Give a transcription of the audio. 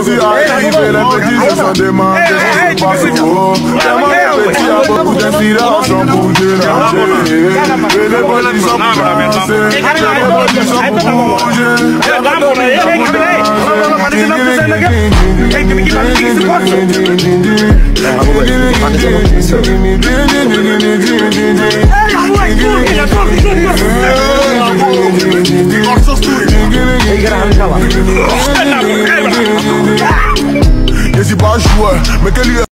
suis arrivé, les petits se sont demandés ce qui se passe au haut. Tellement les petits ont beaucoup d'inspiration pour déranger. Et les petits sont pour danser, les petits sont pour bouger. Je suis pas joueur, mais que lui